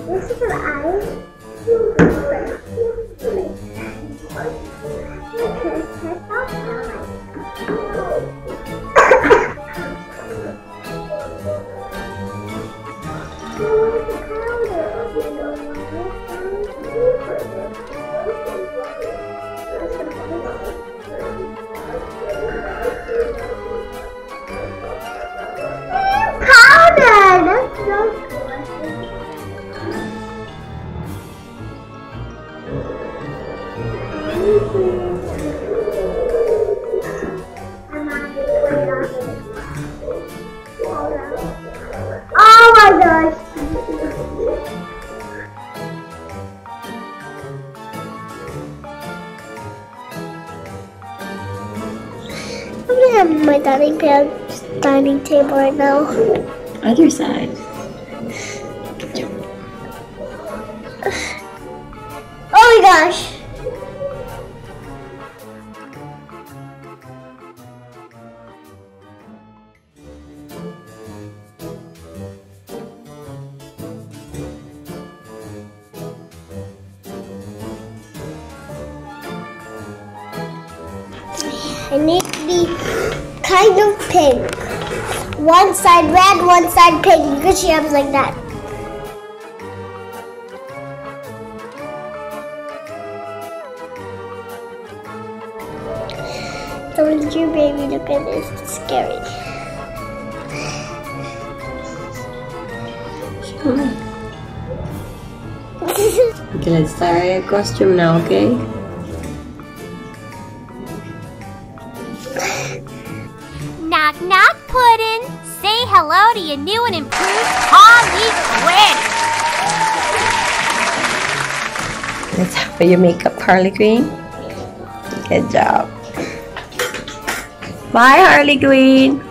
This is her eyes. Oh my gosh. I'm gonna have my dining table right now. Other side. Oh my gosh. I need to be kind of pink. One side red, one side pink, because she has like that. Don't you, baby, look at this. It's scary. Okay, let's start your costume now, okay? Knock, knock, Puddin'. Say hello to your new and improved Harley Quinn. Let's have your makeup, Harley Quinn. Good job. Bye, Harley Quinn.